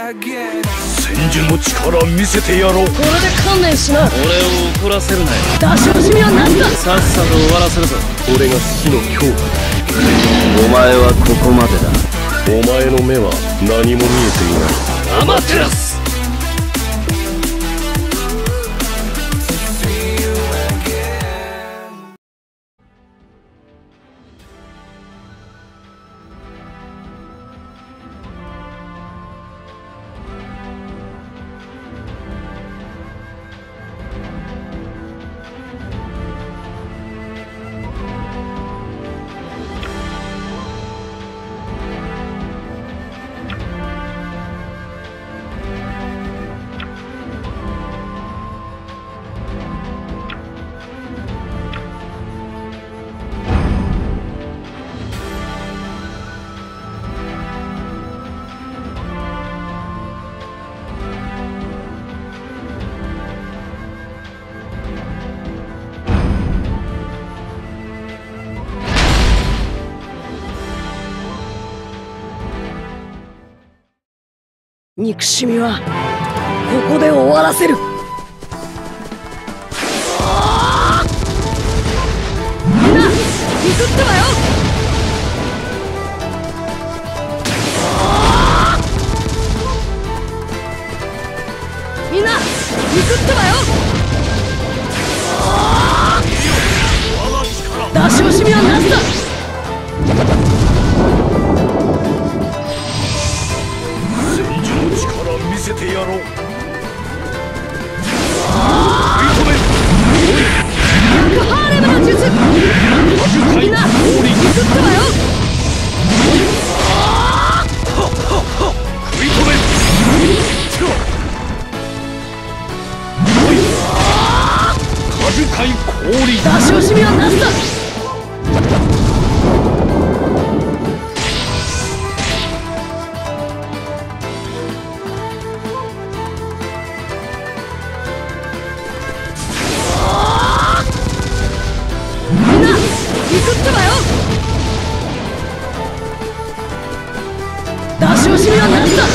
千住の力見せてやろう。 これで観念しな。 俺を怒らせるなよ。 出し惜しみは何だ。 さっさと終わらせるぞ。 俺が死の恐怖だ。 お前はここまでだ。 お前の目は何も見えていない。 アマテラス。 憎しみはここで終わらせる。みんな行くってばよ。みんな行くってばよ。出し惜しみはなしだ。 見せてやろう。食い止め逆ハーレムの術。みんな行くってばよ。 食い止め果樹界氷。 出し惜しみはなしだ。出し惜しみはなしだ。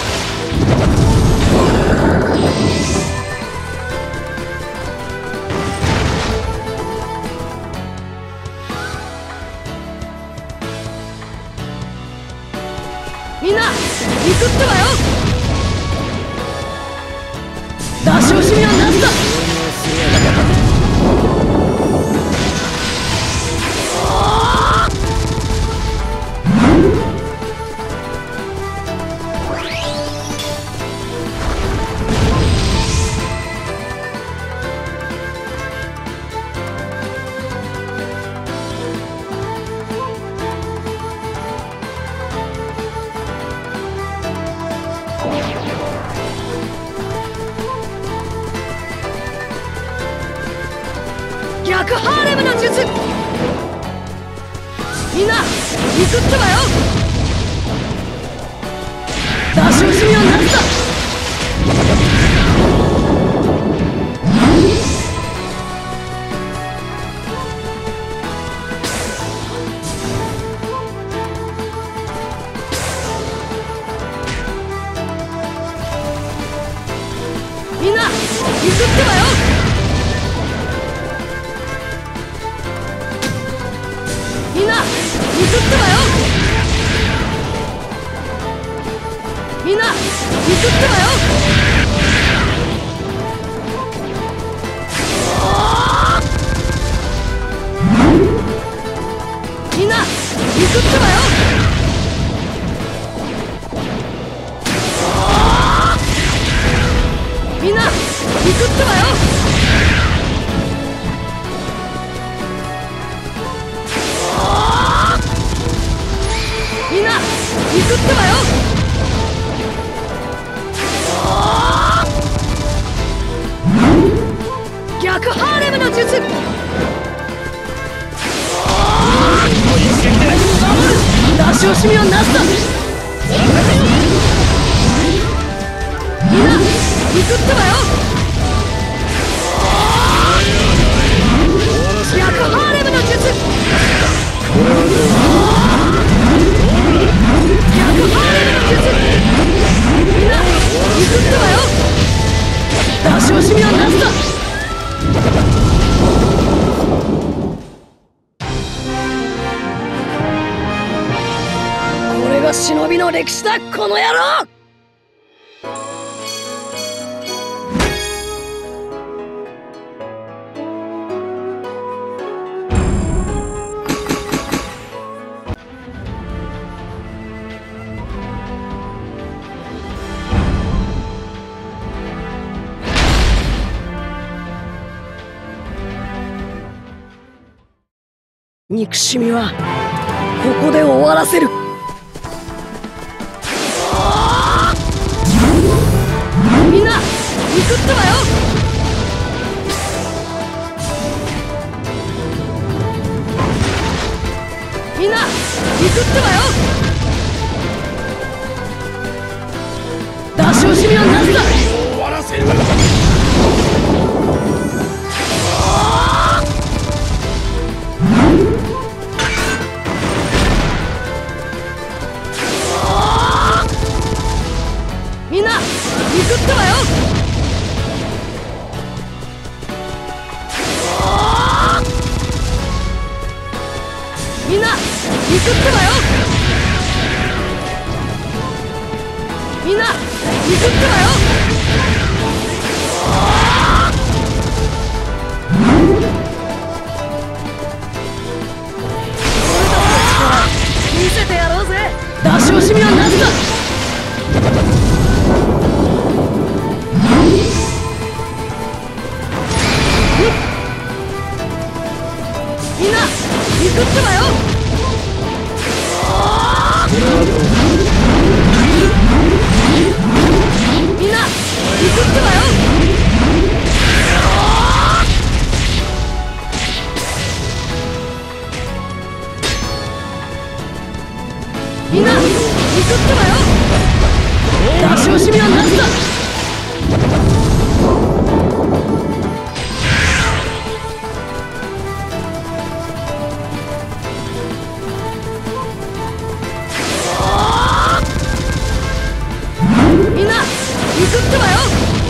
みんな行くってばよ。出し惜しみはなしだ。逆ハーレムの術。みんな行くってばよ。出し惜しみはなしだ。みんな行くってばよ。みんな行くってばよ。みんな行くってばよ。みんな行くってばよ。みんな行くってばよ。みんな行くってばよ。逆ハーレムの術。出し惜しみはなしだ。みんな行くってばよ。逆ハーレムの術。逆ハーレムの術。みんなの歴史だこの野郎。憎しみはここで終わらせる。みんな行くってばよ。みんな行くってばよ。出し惜しみはなしだ。 終わらせる。 みんな行くってばよ。みんな行くってばよ。みんな行くってばよ。見せてやろうぜ。出し惜しみはなしだ。みんな行くってばよ。みんな行くってばよ。みんな行くってばよ。出し惜しみはなしだ。みんな行くってばよ。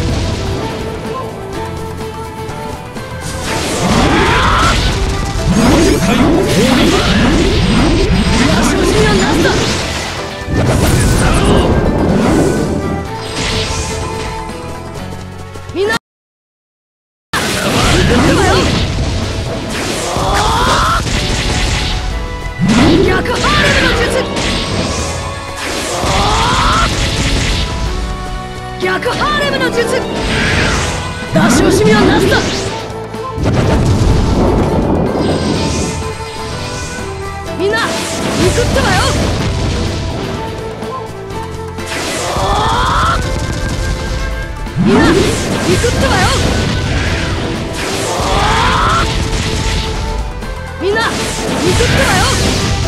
出し惜しみはなしだ。みんな行くってばよ。逆ハーレムの術。逆ハーレムの術。出し惜しみはなしだ。みんな行くってばよ。みんな行くってばよ。みんな行くってばよ。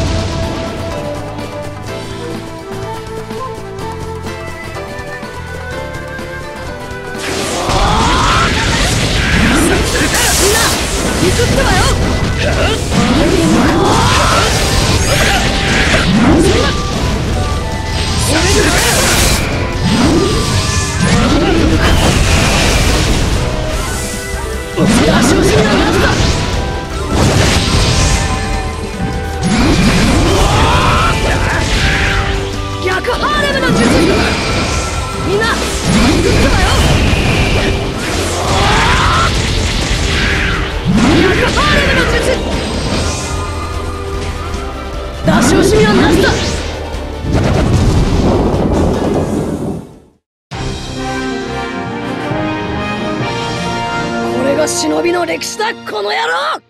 みんな行くってばよ。出し惜しみはなしだ。逆ハーレムの術。みんな行くってばよ。逆ハーレムの術。出し惜しみはなしだ。これが忍びの歴史だこの野郎。